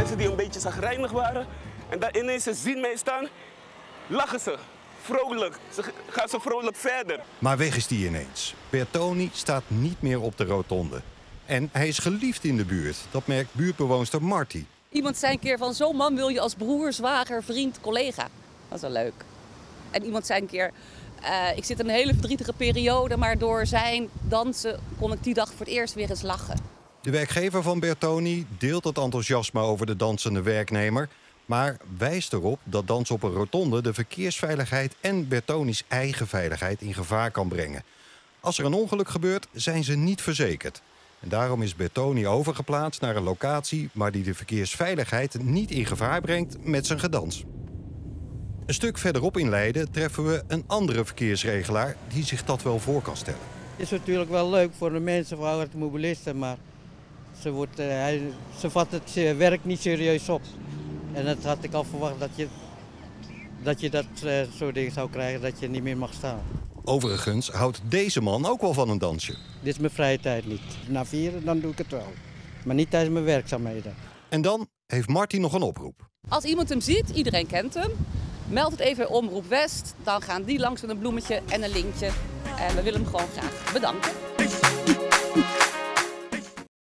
mensen die een beetje chagrijnig waren. En dan ineens ze zien mij staan, lachen ze. Vrolijk. Gaan ze vrolijk verder. Maar weg is die ineens. Bertoni staat niet meer op de rotonde. En hij is geliefd in de buurt. Dat merkt buurtbewoonster Marty. Iemand zei een keer van zo'n man wil je als broer, zwager, vriend, collega. Dat is wel leuk. En iemand zei een keer, ik zit in een hele verdrietige periode, maar door zijn dansen kon ik die dag voor het eerst weer eens lachen. De werkgever van Bertoni deelt het enthousiasme over de dansende werknemer, maar wijst erop dat dansen op een rotonde de verkeersveiligheid en Bertoni's eigen veiligheid in gevaar kan brengen. Als er een ongeluk gebeurt, zijn ze niet verzekerd. En daarom is Bertoni overgeplaatst naar een locatie waar hij de verkeersveiligheid niet in gevaar brengt met zijn gedans. Een stuk verderop in Leiden treffen we een andere verkeersregelaar die zich dat wel voor kan stellen. Het is natuurlijk wel leuk voor de mensen, voor automobilisten, maar ze vat het werk niet serieus op. En dat had ik al verwacht dat je dat soort dingen zou krijgen, dat je niet meer mag staan. Overigens houdt deze man ook wel van een dansje. Dit is mijn vrije tijd niet. Na 4 dan doe ik het wel. Maar niet tijdens mijn werkzaamheden. En dan heeft Marty nog een oproep. Als iemand hem ziet, iedereen kent hem, meld het even bij Omroep West. Dan gaan die langs met een bloemetje en een lintje. En we willen hem gewoon graag bedanken.